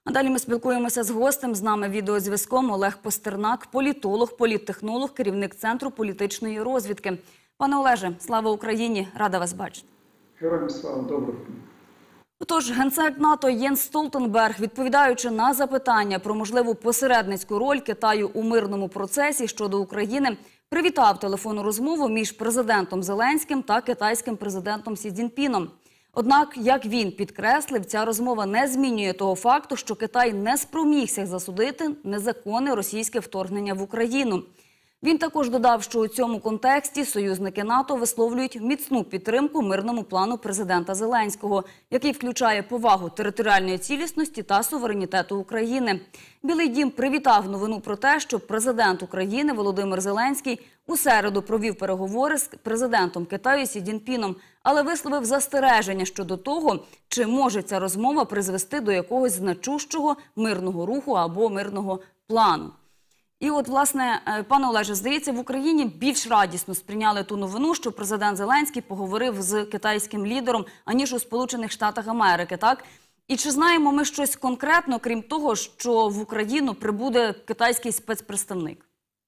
А далі ми спілкуємося з гостем. З нами відеозв'язком Олег Постернак, політолог, політтехнолог, керівник Центру політичної розвідки. Пане Олеже, слава Україні! Рада вас бачити. Героям слава, доброго. Отож, генсек НАТО Єнс Столтенберг, відповідаючи на запитання про можливу посередницьку роль Китаю у мирному процесі щодо України, привітав телефонну розмову між президентом Зеленським та китайським президентом Сі Цзіньпіном. Однак, як він підкреслив, ця розмова не змінює того факту, що Китай не спромігся засудити незаконне російське вторгнення в Україну. Він також додав, що у цьому контексті союзники НАТО висловлюють міцну підтримку мирному плану президента Зеленського, який включає повагу територіальної цілісності та суверенітету України. Білий дім привітав новину про те, що президент України Володимир Зеленський у середу провів переговори з президентом Китаю Сі Цзіньпіном, але висловив застереження щодо того, чи може ця розмова призвести до якогось значущого мирного руху або мирного плану. І от, власне, пане Олеже, здається, в Україні більш радісно сприйняли ту новину, що президент Зеленський поговорив з китайським лідером, аніж у Сполучених Штатах Америки, так? І чи знаємо ми щось конкретно, крім того, що в Україну прибуде китайський спецпредставник?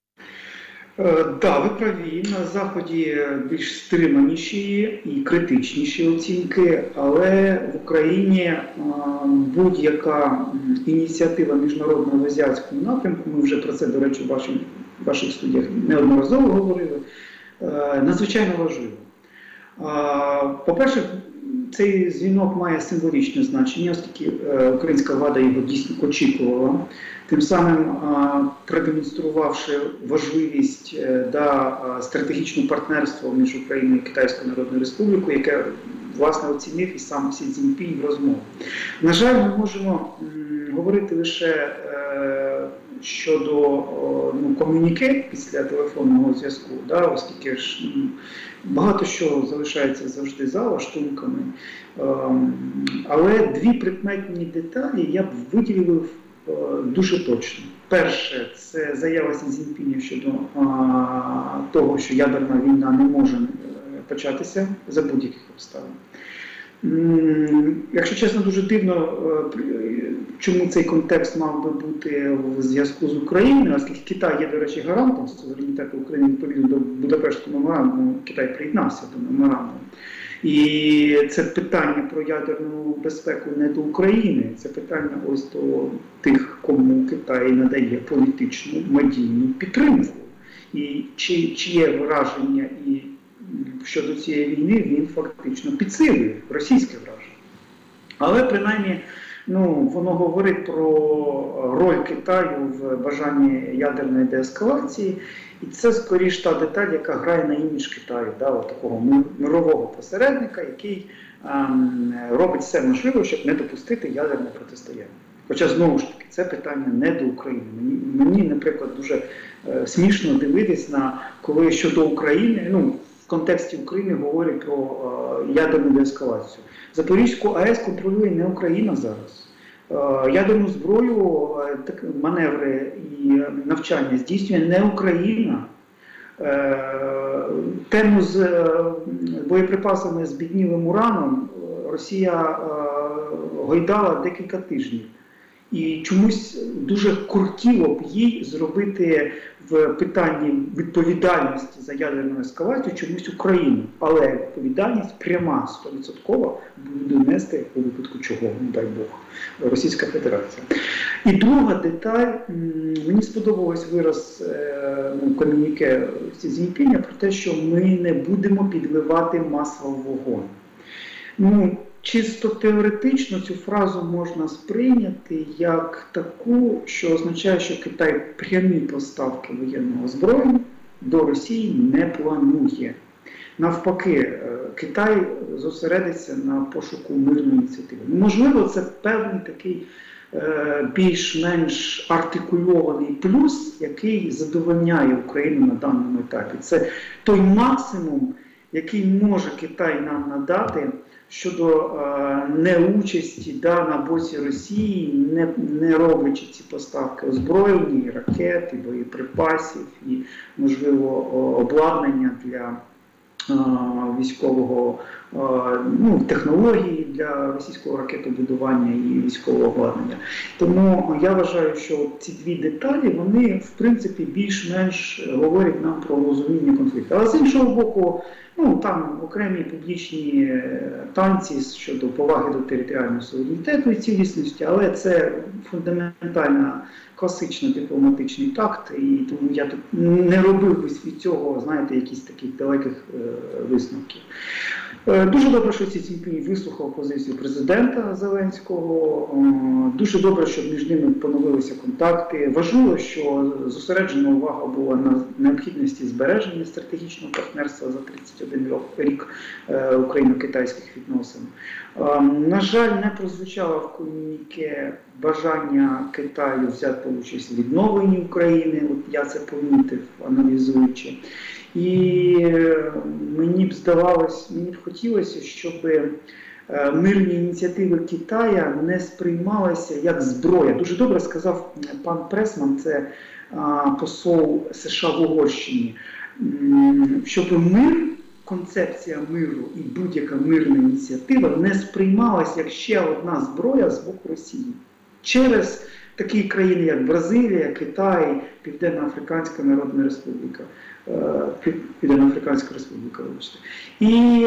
Так, ви праві. На Заході більш стриманіші і критичніші оцінки, але в Україні будь-яка ініціатива міжнародного в азіатському напрямку, ми вже про це, до речі, в ваших студіях неодноразово говорили, надзвичайно важливо. По-перше, цей дзвінок має символічне значення, оскільки українська влада його дійсно очікувала, тим самим продемонструвавши важливість стратегічного партнерства між Україною і Китайською Народною Республікою, яке, власне, оцінив і сам Сі Цзіньпінь в розмові. На жаль, ми можемо говорити лише щодо ком'юніке після телефонного зв'язку, оскільки ж багато що залишається завжди за лаштунками. Але дві прикметні деталі я б виділив дуже точно. Перше, це заява Сі Цзіньпіня щодо того, що ядерна війна не може початися за будь-яких обставин. Якщо чесно, дуже дивно, чому цей контекст мав би бути в зв'язку з Україною, оскільки Китай є, до речі, гарантом суверенітету України відповідно до Будапештського меморандуму, Китай приєднався до меморандуму. І це питання про ядерну безпеку не до України, це питання ось до тих, кому Китай надає політичну, медійну підтримку. І чиє враження і щодо цієї війни він фактично підсилює російське враження. Але принаймні воно говорить про роль Китаю в бажанні ядерної деескалації. І це скоріш та деталь, яка грає на імідж Китаю, такого мирового посередника, який робить все можливе, щоб не допустити ядерне протистояння. Хоча, знову ж таки, це питання не до України. Мені, наприклад, дуже смішно дивитись коли щодо України, в контексті України говорять про ядерну деескалацію. Запорізьку АЕС контролює не Україна зараз. Ядерну зброю, маневри і навчання здійснює не Україна. Тему з боєприпасами з збіднілим ураном Росія гойдала декілька тижнів. І чомусь дуже кортіло б їй зробити в питанні відповідальності за ядерну ескалацію чомусь Україну. Але відповідальність пряма, 100% буде нести у випадку чого, не дай Бог, Російська Федерація. І друга деталь, мені сподобалось вираз ком'юніке Сі Цзіньпіня про те, що ми не будемо підливати масло в вогонь. Чисто теоретично цю фразу можна сприйняти як таку, що означає, що Китай прямі поставки воєнного озброєння до Росії не планує. Навпаки, Китай зосередиться на пошуку мирної ініціативи. Можливо, це певний такий більш-менш артикульований плюс, який задовольняє Україну на даному етапі. Це той максимум, який може Китай нам надати щодо неучасті на боці Росії, не роблячи ці поставки озброєння, ракет, і боєприпасів, і, можливо, обладнання для військового технології для російського ракетобудування і військового обладнання. Тому я вважаю, що ці дві деталі, вони, в принципі, більш-менш говорять нам про розуміння конфлікту. Але з іншого боку, там окремі публічні танці щодо поваги до територіального суверенітету і цілісності, але це фундаментальна, класична дипломатичний такт, і тому я тут не робив би від цього, знаєте, якісь таких далеких висновків. Дуже добре, що Сі Цзіньпінь вислухав позицію президента Зеленського. Дуже добре, що між ними поновилися контакти. Важливо, що зосереджена увага була на необхідності збереження стратегічного партнерства за 31 рік україно-китайських відносин. На жаль, не прозвучало в комюніке бажання Китаю взяти участь в відновленні України. От я це помітив, аналізуючи. І мені б хотілося, щоб мирні ініціативи Китаю не сприймалися як зброя. Дуже добре сказав пан Пресман, це посол США в Угорщині, щоб мир, концепція миру і будь-яка мирна ініціатива не сприймалася як ще одна зброя з боку Росії. Через такі країни, як Бразилія, Китай, Південно-Африканська Народна Республіка. Південно-Африканська Республіка, вибачте. І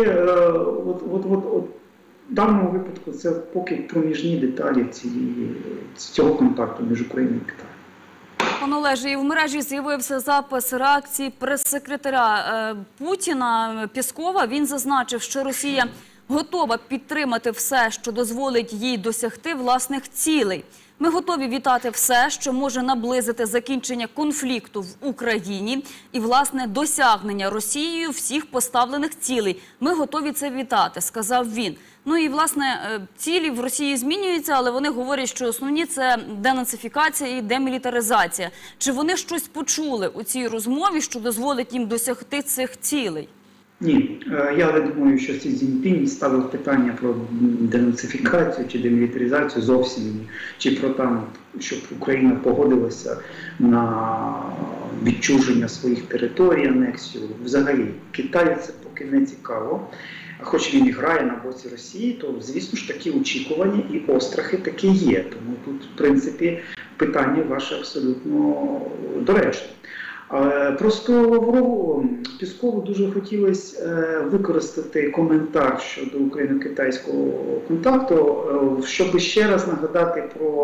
в даному випадку це поки проміжні деталі цього контакту між Україною і Китаєм. Пане Олеже, і в мережі з'явився запис реакції прес-секретаря Путіна Пєскова. Він зазначив, що Росія готова підтримати все, що дозволить їй досягти власних цілей. Ми готові вітати все, що може наблизити закінчення конфлікту в Україні і, власне, досягнення Росією всіх поставлених цілей. Ми готові це вітати, сказав він. Ну і, власне, цілі в Росії змінюються, але вони говорять, що основні – це денацифікація і демілітаризація. Чи вони щось почули у цій розмові, що дозволить їм досягти цих цілей? Ні, я не думаю, що Сі Цзіньпінь ставив питання про денацифікацію чи демілітаризацію зовсім ні. Чи про те, щоб Україна погодилася на відчуження своїх територій, анексію. Взагалі, Китаю це поки не цікаво. Хоч він і грає на боці Росії, то, звісно ж, такі очікування і острахи таки є. Тому тут, в принципі, питання ваше абсолютно доречне. Просто Пєскову дуже хотілося використати коментар щодо україно-китайського контакту, щоб ще раз нагадати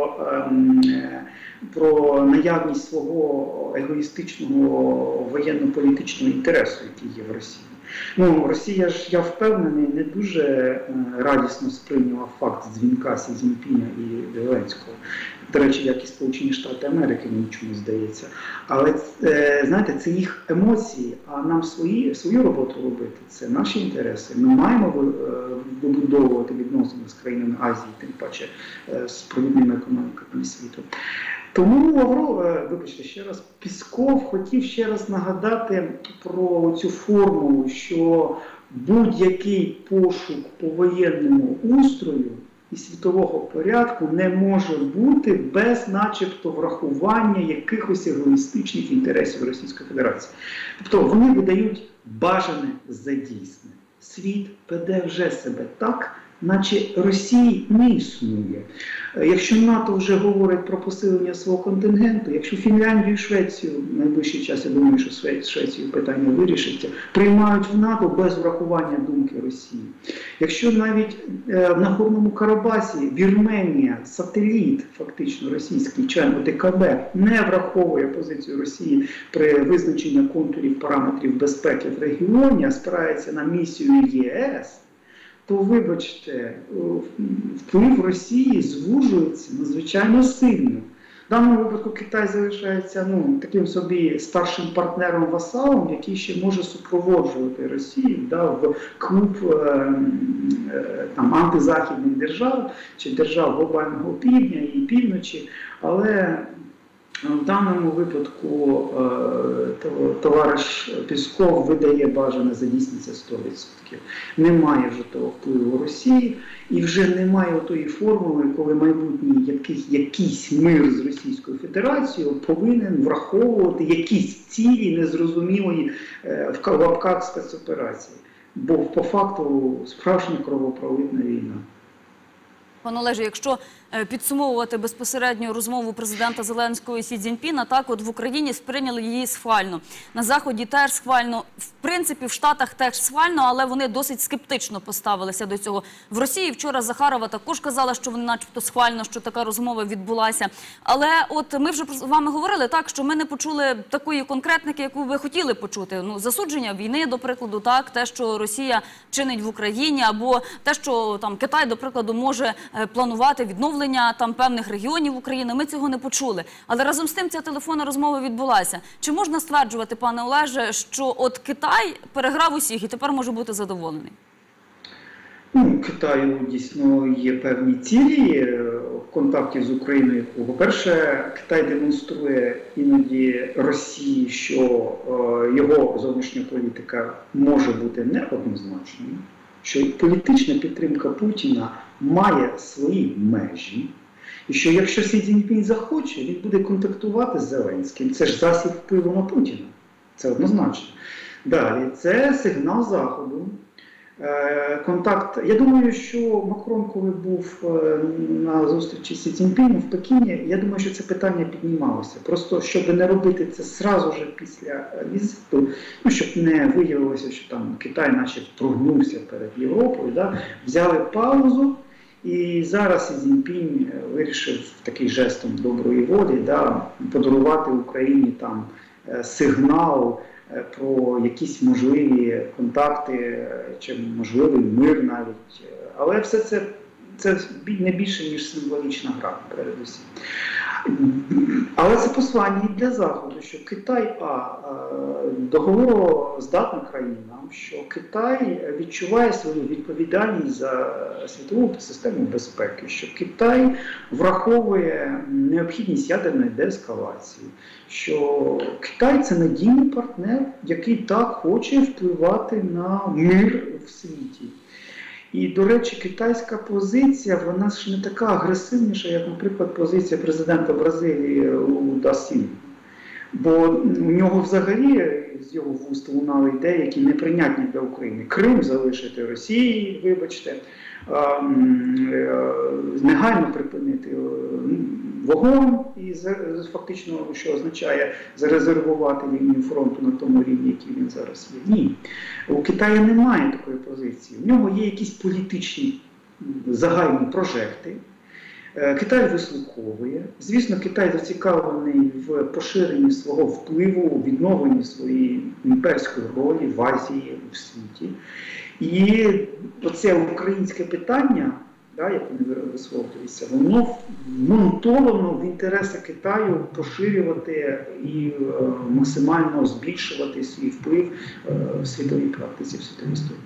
про наявність свого егоїстичного воєнно-політичного інтересу, який є в Росії. Росія ж, я впевнений, не дуже радісно сприйняла факт дзвінка Сі Цзіньпіня і Зеленського. До речі, як і Сполучені Штати Америки, мені чомусь здається. Але, знаєте, це їх емоції, а нам свою роботу робити – це наші інтереси. Ми маємо вибудовувати відносини з країнами Азії, тим паче з провідними економіками світу. Тому, вибачте ще раз, Пєсков хотів ще раз нагадати про цю формулу, що будь-який пошук по воєнному устрою і світового порядку не може бути без начебто врахування якихось егоїстичних інтересів Російської Федерації. Тобто вони видають бажане за дійсне. Світ веде вже себе так, наче Росії не існує. Якщо НАТО вже говорить про посилення свого контингенту, якщо Фінляндію і Швецію, в найближчий час, я думаю, що Швецію питання вирішиться, приймають в НАТО без врахування думки Росії. Якщо навіть в Нагорному Карабасі Вірменія, сателіт фактично російський, член ОДКБ, не враховує позицію Росії при визначенні контурів параметрів безпеки в регіоні, а спирається на місію ЄС, то, вибачте, вплив Росії звужується надзвичайно сильно. В даному випадку Китай залишається таким собі старшим партнером-васалом, який ще може супроводжувати Росію в клуб антизахідних держав чи держав глобального півдня і півночі. Але в даному випадку товариш Пєсков видає бажане за дійсне це 100%. Немає вже того впливу Росії і вже немає тої формули, коли майбутній якийсь мир з Російською Федерацією повинен враховувати якісь цілі незрозумілої в лапках спецоперації. бо по факту справжня кровопролитна війна. Пане Олеже, якщо підсумовувати безпосередньо розмову президента Зеленського і Сі Цзіньпіна, так от в Україні сприйняли її схвально. На Заході теж схвально, в принципі в Штатах теж схвально, але вони досить скептично поставилися до цього. В Росії вчора Захарова також казала, що вони начебто схвально, що така розмова відбулася. Але от ми вже з вами говорили так, що ми не почули такої конкретники, яку ви хотіли почути. Ну, засудження війни, до прикладу, так, те, що Росія чинить в Україні, або те, що там Китай, до прикладу, може планувати відновлення там певних регіонів України. Ми цього не почули. Але разом з тим ця телефонна розмова відбулася. Чи можна стверджувати, пане Олеже, що от Китай переграв усіх і тепер може бути задоволений? Ну, Китаю дійсно є певні цілі в контакті з Україною. По-перше, Китай демонструє іноді Росії, що його зовнішня політика може бути неоднозначною, що політична підтримка Путіна має свої межі, і що якщо Сі Цзіньпінь захоче, він буде контактувати з Зеленським. Це ж засіб впливу на Путіна. Це однозначно. Далі, це сигнал Заходу. Контакт. Я думаю, що Макрон, коли був на зустрічі з Сі Цзіньпінем в Пекіні, я думаю, що це питання піднімалося. Просто, щоб не робити це зразу ж після візиту, ну, щоб не виявилося, що там Китай наче прогнувся перед Європою, да, взяли паузу, і зараз Сі Цзіньпінь вирішив такий жестом доброї волі, да, подарувати Україні там сигнал про якісь можливі контакти, чи можливий мир навіть. Але все це не більше, ніж символічна гра, передусім. Але це послання і для Заходу, що Китай договороздатна країна, що Китай відчуває свою відповідальність за світову систему безпеки, що Китай враховує необхідність ядерної деескалації, що Китай – це надійний партнер, який так хоче впливати на мир в світі. І, до речі, китайська позиція, вона ж не така агресивніша, як, наприклад, позиція президента Бразилії Да Сільви. Бо у нього взагалі з його вуст лунали ідеї, які неприйнятні для України. Крим залишити Росії, вибачте, негайно припинити вогонь, і фактично, що означає зарезервувати лінію фронту на тому рівні, який він зараз є. Ні. У Китаю немає такої позиції. У нього є якісь політичні загальні прожекти. Китай вислуховує. Звісно, Китай зацікавлений в поширенні свого впливу, у відновленні своєї імперської ролі в Азії, у світі. І оце українське питання, да, як вони висловлюються, воно вмонтовано в інтереси Китаю поширювати і максимально збільшувати свій вплив в світовій практиці, в світовій історії.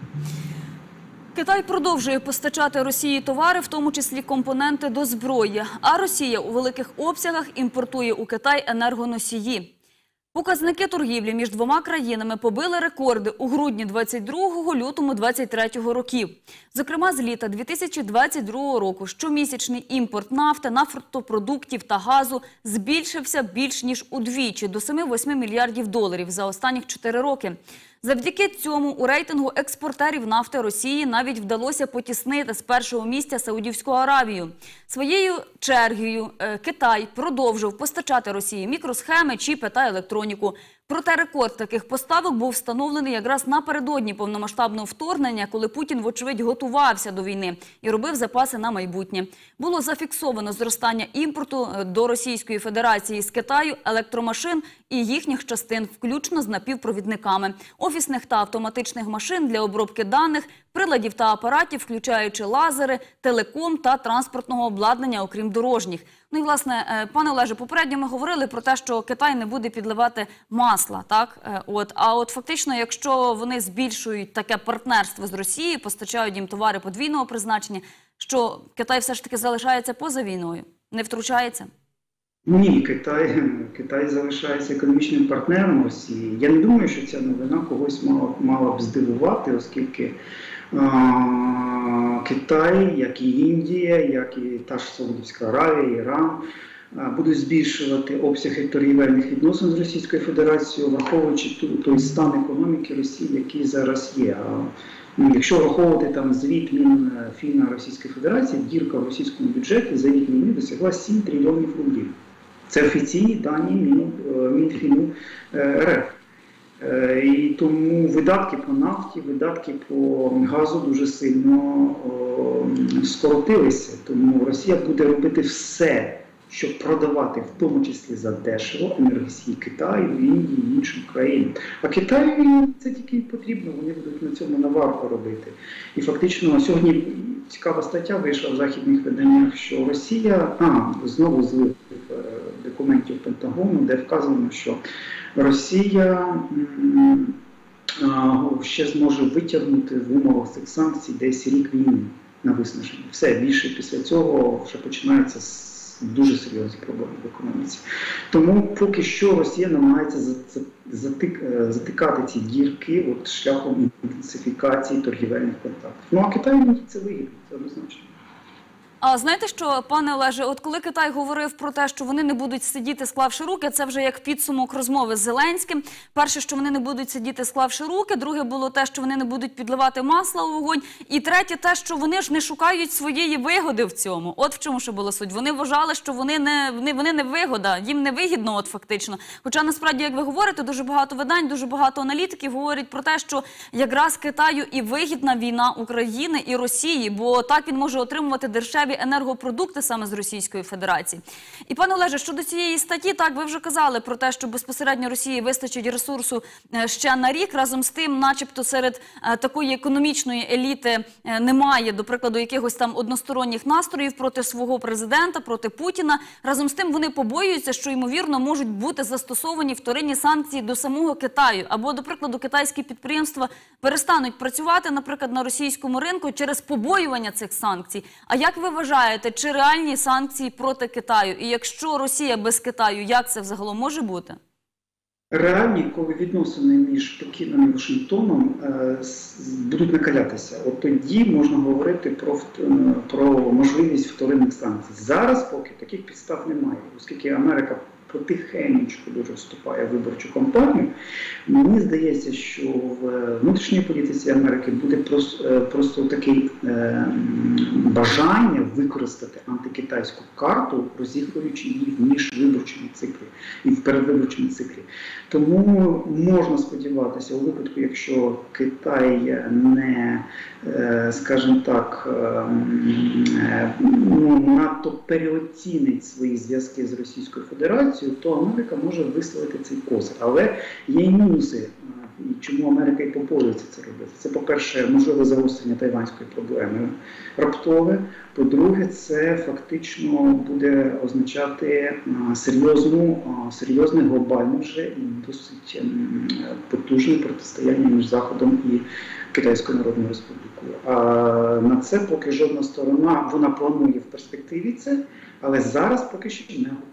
Китай продовжує постачати Росії товари, в тому числі компоненти до зброї. А Росія у великих обсягах імпортує у Китай енергоносії. Показники торгівлі між двома країнами побили рекорди у грудні 22-го, лютому 23-го років. Зокрема, з літа 2022 року щомісячний імпорт нафти, нафтопродуктів та газу збільшився більш ніж удвічі, до 7-8 мільярдів доларів за останніх 4 роки. Завдяки цьому у рейтингу експортерів нафти Росії навіть вдалося потіснити з першого місця Саудівську Аравію. Своєю чергою Китай продовжив постачати Росії мікросхеми, чіпи та електроніку. Проте рекорд таких поставок був встановлений якраз напередодні повномасштабного вторгнення, коли Путін, вочевидь, готувався до війни і робив запаси на майбутнє. Було зафіксовано зростання імпорту до Російської Федерації з Китаю електромашин і їхніх частин, включно з напівпровідниками, офісних та автоматичних машин для обробки даних, приладів та апаратів, включаючи лазери, телеком та транспортного обладнання, окрім дорожніх. Ну і, власне, пане Олеже, попередньо ми говорили про те, що Китай не буде підливати масла, так? А от фактично, якщо вони збільшують таке партнерство з Росією, постачають їм товари подвійного призначення, що Китай все ж таки залишається поза війною, не втручається? Ні, Китай залишається економічним партнером Росії. Я не думаю, що ця новина когось мала б здивувати, оскільки Китай, як і Індія, як і та ж Саудівська Аравія, Іран, будуть збільшувати обсяги торгівельних відносин з Російською Федерацією, враховуючи той стан економіки Росії, який зараз є. Якщо враховувати там звіт Мінфіна Російської Федерації, дірка в російському бюджеті за рік війни досягла 7 трильйонів рублів. Це офіційні дані Мінфіну РФ. І тому видатки по нафті, видатки по газу дуже сильно скоротилися. Тому Росія буде робити все, щоб продавати, в тому числі за дешево, енергосії Китаю, Індії і іншим країнам. А Китаю це тільки потрібно, вони будуть на цьому наварку робити. І фактично сьогодні цікава стаття вийшла в західних виданнях, що Росія, знову з документів Пентагону, де вказано, що Росія ще зможе витягнути в умовах цих санкцій десь рік війни на виснаження. Все, більше після цього вже починаються дуже серйозні проблеми в економіці. Тому поки що Росія намагається затикати ці дірки шляхом інтенсифікації торгівельних контактів. А Китаю це вигідно, це однозначно. А знаєте що, пане Олеже, от коли Китай говорив про те, що вони не будуть сидіти, склавши руки, це вже як підсумок розмови з Зеленським. Перше, що вони не будуть сидіти, склавши руки. Друге було те, що вони не будуть підливати масла у вогонь. І третє те, що вони ж не шукають своєї вигоди в цьому. От в чому ще була суть. Вони вважали, що вони не вигода, їм не вигідно от фактично. Хоча насправді, як ви говорите, дуже багато видань, дуже багато аналітиків говорять про те, що якраз Китаю і вигідна війна України і Росії, бо так він може отримувати дешеві енергопродукти саме з Російської Федерації. І, пане Олеже, щодо цієї статті, так, ви вже казали про те, що безпосередньо Росії вистачить ресурсу ще на рік. Разом з тим, начебто, серед такої економічної еліти немає, до прикладу, якихось там односторонніх настроїв проти свого президента, проти Путіна. Разом з тим, вони побоюються, що, ймовірно, можуть бути застосовані вторинні санкції до самого Китаю. Або, до прикладу, китайські підприємства перестануть працювати, наприклад, на російському ринку через побоювання цих санкцій. А як ви вважаєте, чи реальні санкції проти Китаю? І якщо Росія без Китаю, як це взагалом може бути? Реальні, коли відносини між Пекіном і Вашингтоном будуть накалятися. От тоді можна говорити про можливість вторинних санкцій. Зараз поки таких підстав немає, оскільки Америка потихеньку дуже вступає в виборчу кампанію. Мені здається, що в внутрішній політиці Америки буде просто таке бажання використати антикитайську карту, розігруючи її в міжвиборчому циклі і в передвиборчому циклі. Тому можна сподіватися, у випадку, якщо Китай не, скажімо так, надто переоцінить свої зв'язки з Російською Федерацією, то Америка може висловити цей козир. Але є й мінуси, чому Америка і побоюється це робити. Це, по-перше, можливе загострення тайванської проблеми раптове. По-друге, це фактично буде означати серйозне глобальне вже і досить потужне протистояння між Заходом і Китайською Народною Республікою. А на це поки жодна сторона, вона планує в перспективі це, але зараз поки що не готова.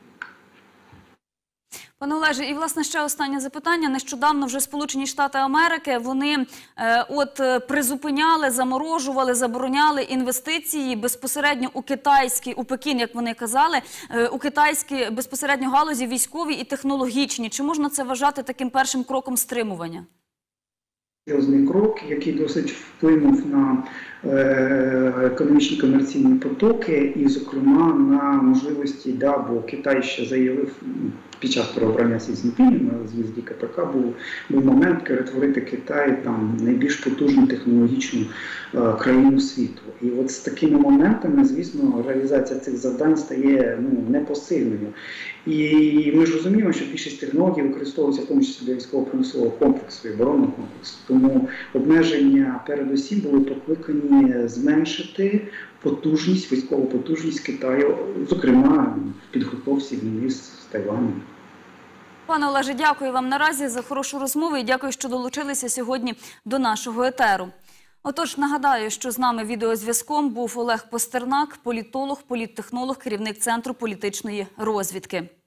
Пане Олеже, і, власне, ще останнє запитання. Нещодавно вже Сполучені Штати Америки, вони призупиняли, заморожували, забороняли інвестиції безпосередньо у Пекін, як вони казали, у китайські безпосередньо галузі військові і технологічні. Чи можна це вважати таким першим кроком стримування? Серйозний крок, який досить вплинув на економічні комерційні потоки і, зокрема, на можливості, бо Китай ще заявив під час переобрання Сі Цзіньпіня на з'їзді КПК був момент перетворити Китай найбільш потужну технологічну країну світу. І от з такими моментами, звісно, реалізація цих завдань стає непосильною. І ми ж розуміємо, що більшість технологій використовується в тому числі для військово-промислового комплексу і оборонного комплексу. Тому обмеження передусім були покликані зменшити потужність, військову потужність Китаю, зокрема в підготовці війни з Тайванем. Пане Олеже, дякую вам наразі за хорошу розмову і дякую, що долучилися сьогодні до нашого етеру. Отож, нагадаю, що з нами відеозв'язком був Олег Постернак, політолог, політтехнолог, керівник Центру політичної розвідки.